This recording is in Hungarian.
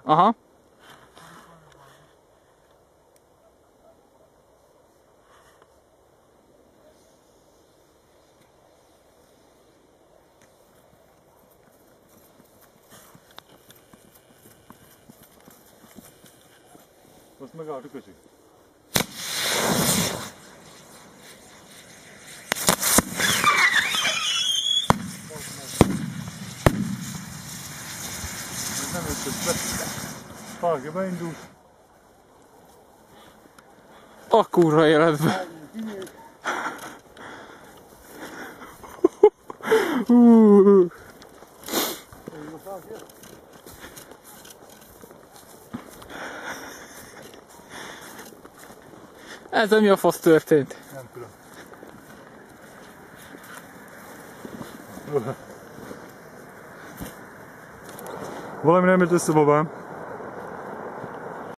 Aha. Azt megállt a köcsög. Nem ötött be. Párja beindult. A kurva életbe. Ez mi a fasz történt? Nem tudom. Valami nem jött össze, babám.